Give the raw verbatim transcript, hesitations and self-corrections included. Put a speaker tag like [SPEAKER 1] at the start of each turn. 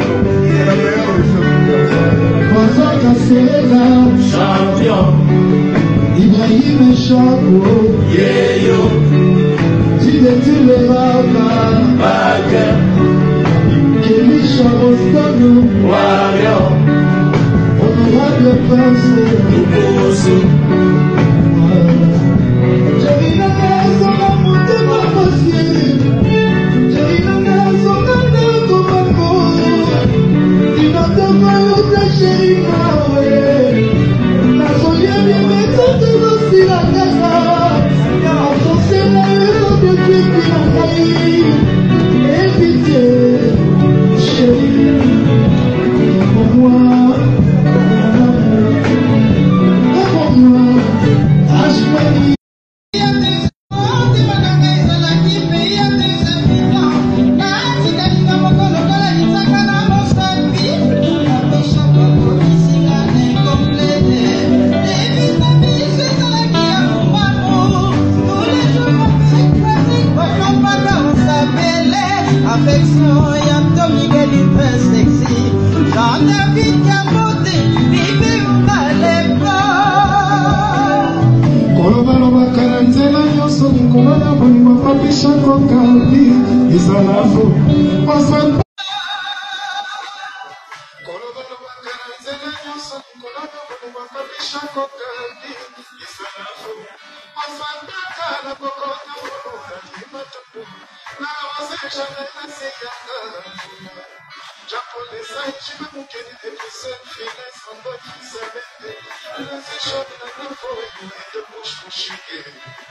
[SPEAKER 1] Champion
[SPEAKER 2] Ibrahim Chapeau,
[SPEAKER 1] Yeyo
[SPEAKER 2] tu détruis le Baba,
[SPEAKER 1] Baga
[SPEAKER 2] Kelly Charostano,
[SPEAKER 1] Warrior
[SPEAKER 2] honorable prince,
[SPEAKER 1] Nukusu
[SPEAKER 2] Jerina Nazona Mutema Mosye, Jerina Nazona Nakomako, Inatoma Yote Sherikawe. La casa, associé à de Dieu qui l'a trahi, et pitié, chérie, pour moi, pour moi, Ashwani.
[SPEAKER 3] Affection, y'a Miguel il fait sexy. Jean-David Capote, Bibi Malepa.
[SPEAKER 2] Kolobaloba karanzela nyonso likolo ya bolimo papisha kokambi izalafo osanta. Kolobaloba karanzela nyonso likolo ya bolimo papisha kokambi izalafo osanta kala kokota morola limatupu na wazesha na siyanga. Japonesa ichime mukeni depise fine sambo sabete. Nazisho na nafo ende push pushige.